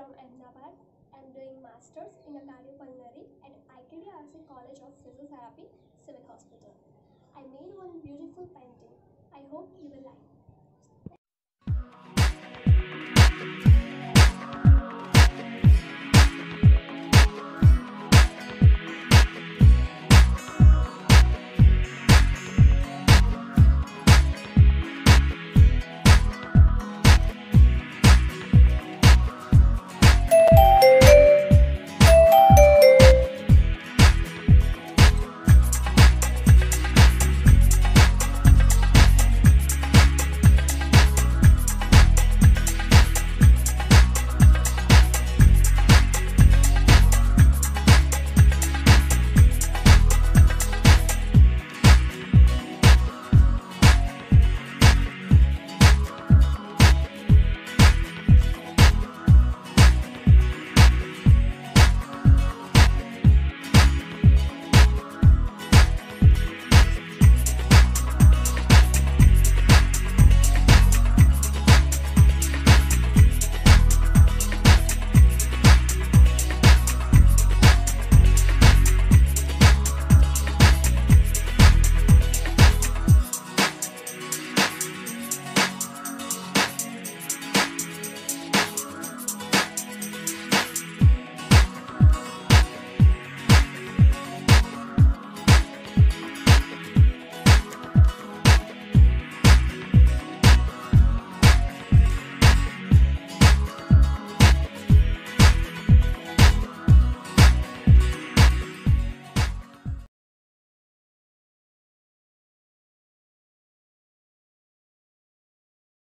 from Ahmadabad. I am doing Masters in Cardiopulmonary at IKDRC College of Physiotherapy, Civil Hospital. I made one beautiful painting. I hope you will like.